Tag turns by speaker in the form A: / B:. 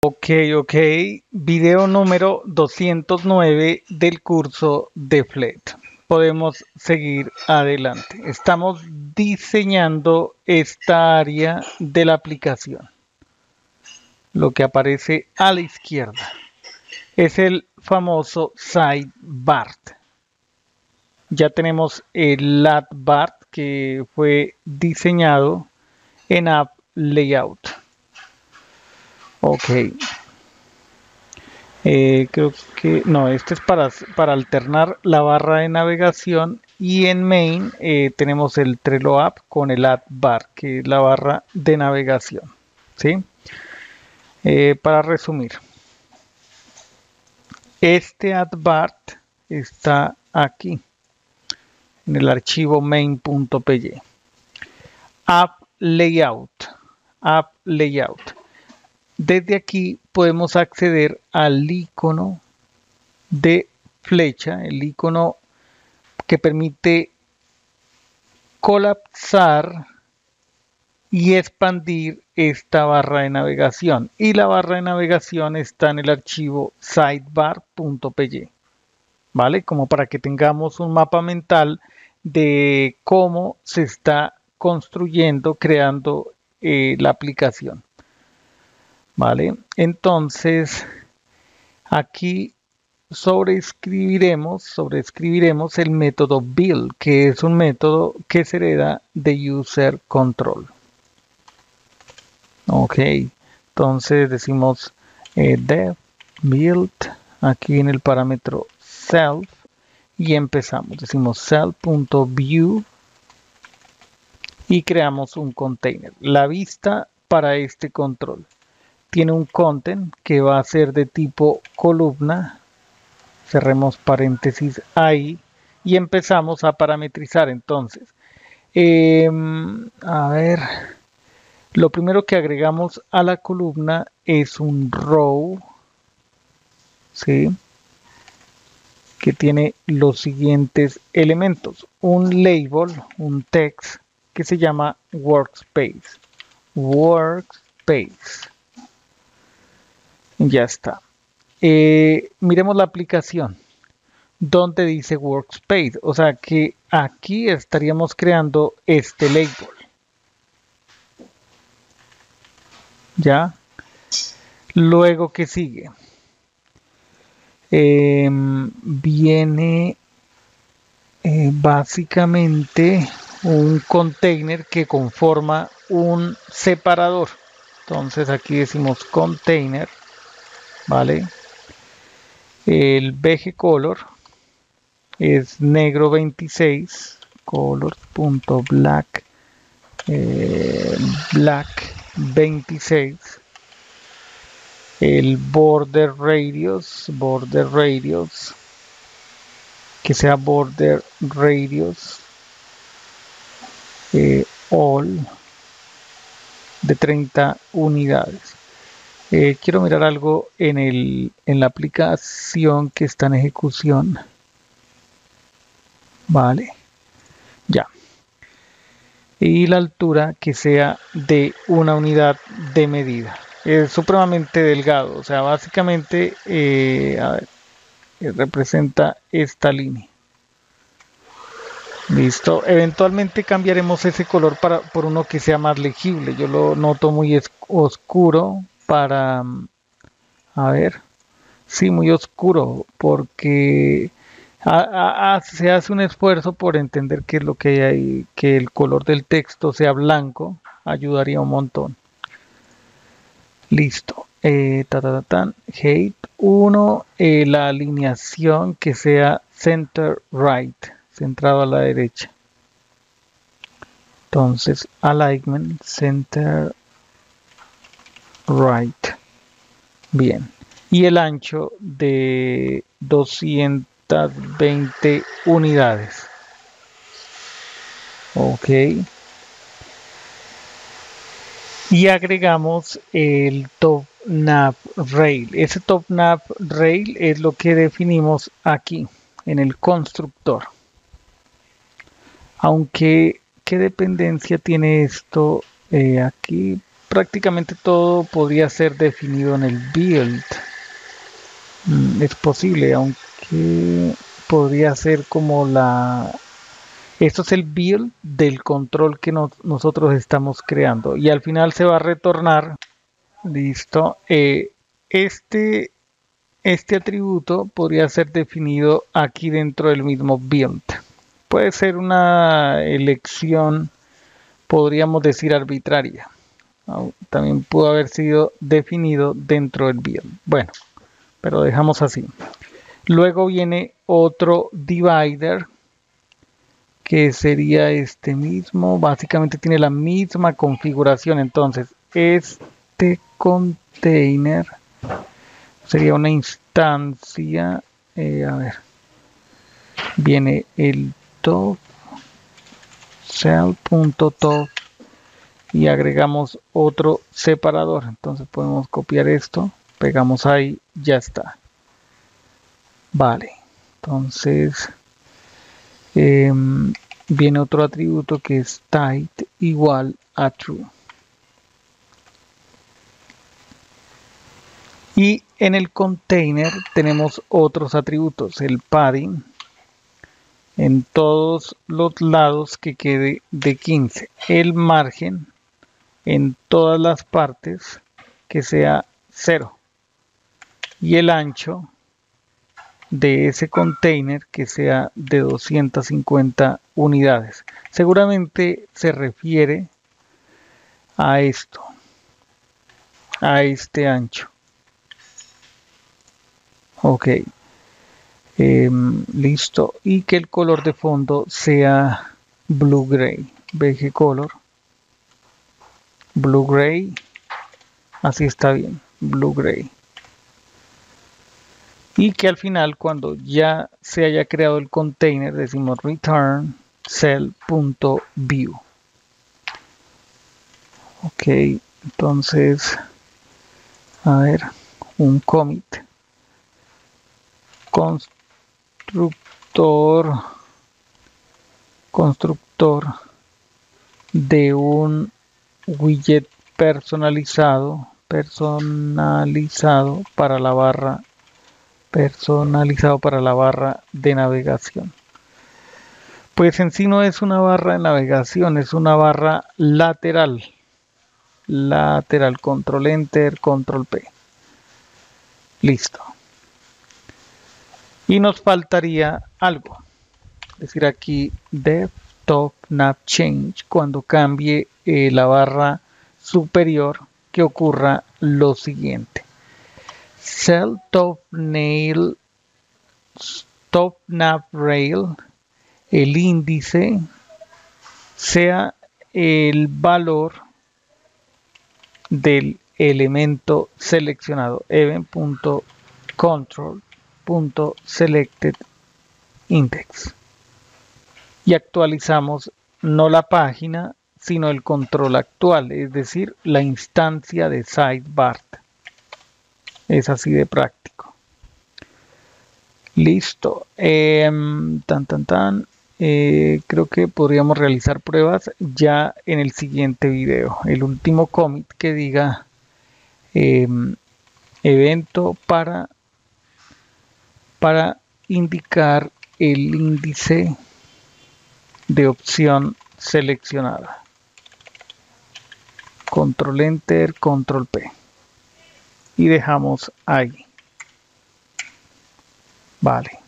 A: Ok. Video número 209 del curso de FLET. Podemos seguir adelante. Estamos diseñando esta área de la aplicación. Lo que aparece a la izquierda es el famoso sidebar. Ya tenemos el latbar que fue diseñado en App Layout. Ok. Creo que no, este es para alternar la barra de navegación y en main tenemos el Trello App con el Add Bar, que es la barra de navegación. ¿Sí? Para resumir, este Add Bar está aquí en el archivo main.py. App Layout. App Layout. Desde aquí podemos acceder al icono de flecha, el icono que permite colapsar y expandir esta barra de navegación. Y la barra de navegación está en el archivo sidebar.py. ¿Vale? Como para que tengamos un mapa mental de cómo se está construyendo, creando la aplicación. ¿Vale? Entonces, aquí sobreescribiremos el método build, que es un método que se hereda de user control. Ok, entonces decimos dev build aquí en el parámetro self y empezamos. Decimos self.view y creamos un container. La vista para este control tiene un content que va a ser de tipo columna. Cerremos paréntesis ahí y empezamos a parametrizar. Entonces, a ver, lo primero que agregamos a la columna es un row, ¿sí? Que tiene los siguientes elementos. Un label, un text que se llama workspace. Workspace. Ya está. Miremos la aplicación donde dice workspace, o sea que aquí estaríamos creando este label. Ya. Luego, ¿qué sigue? Viene básicamente un container que conforma un separador. Entonces aquí decimos container, ¿vale? El BG color es negro 26, color.black black 26. El border radius que sea border radius all de 30 unidades. Quiero mirar algo en la aplicación que está en ejecución. Vale, ya. Y la altura que sea de una unidad de medida. Es supremamente delgado, o sea, básicamente a ver, representa esta línea. Listo, eventualmente cambiaremos ese color por uno que sea más legible. Yo lo noto muy oscuro para, a ver, sí, muy oscuro, porque se hace un esfuerzo por entender qué es lo que hay ahí, que el color del texto sea blanco, ayudaría un montón. Listo. Height 1, la alineación que sea center right, centrado a la derecha. Entonces, alignment center right. Bien. Y el ancho de 220 unidades. Ok. Y agregamos el top nav rail. Ese top nav rail es lo que definimos aquí en el constructor. Aunque, ¿qué dependencia tiene esto aquí? prácticamente todo podría ser definido en el build. Es posible, aunque podría ser como esto es el build del control que nosotros estamos creando. Y al final se va a retornar, listo, este atributo podría ser definido aquí dentro del mismo build. Puede ser una elección, podríamos decir, arbitraria. También pudo haber sido definido dentro del build. Bueno, pero dejamos así. Luego viene otro divider, que sería este mismo. Básicamente tiene la misma configuración. Entonces, este container sería una instancia. A ver, viene el top cell.top y agregamos otro separador. Entonces podemos copiar esto, pegamos ahí, ya está. Vale, entonces viene otro atributo que es type igual a true. Y en el container tenemos otros atributos, el padding en todos los lados que quede de 15, el margen en todas las partes que sea 0 y el ancho de ese container que sea de 250 unidades. Seguramente se refiere a esto, a este ancho. Ok, listo. Y que el color de fondo sea blue gray. BG color. Blue gray. Así está bien. Blue gray. Y que al final, cuando ya se haya creado el container, decimos return cell.view. Ok, entonces, a ver, un commit. Constructor de un widget personalizado para la barra de navegación. Pues en sí no es una barra de navegación, es una barra lateral, control enter, control P. Listo. Y nos faltaría algo, es decir, aquí dev top nav change, cuando cambie la barra superior, que ocurra lo siguiente: cell top nav rail, el índice sea el valor del elemento seleccionado, event.control.selectedIndex, y actualizamos no la página sino el control actual, es decir, la instancia de sidebar. Es así de práctico. Listo. Creo que podríamos realizar pruebas ya en el siguiente video. El último commit que diga evento para indicar el índice de opción seleccionada. Control enter, control P. Y dejamos ahí. Vale.